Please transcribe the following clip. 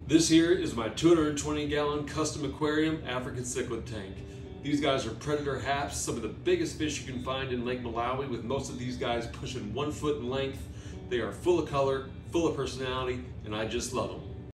This here is my 220 gallon custom aquarium African cichlid tank. These guys are predator haps, some of the biggest fish you can find in Lake Malawi, with most of these guys pushing 1 foot in length. They are full of color, full of personality, and I just love them.